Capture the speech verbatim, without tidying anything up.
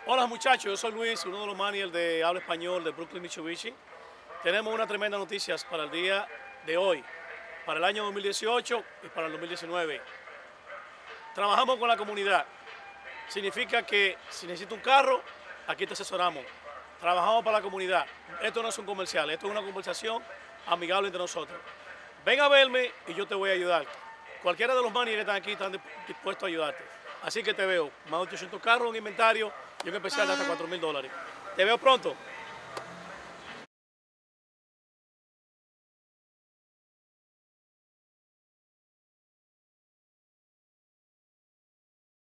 Hola muchachos, yo soy Luis, uno de los managers de habla español de Brooklyn Mitsubishi. Tenemos una tremenda noticias para el día de hoy, para el año dos mil dieciocho y para el dos mil diecinueve. Trabajamos con la comunidad. Significa que si necesita un carro, aquí te asesoramos. Trabajamos para la comunidad. Esto no es un comercial, esto es una conversación amigable entre nosotros. Ven a verme y yo te voy a ayudar. Cualquiera de los managers que están aquí están dispuestos a ayudarte. Así que te veo, más de ochocientos carros en inventario y un especial de hasta cuatro mil dólares. Te veo pronto.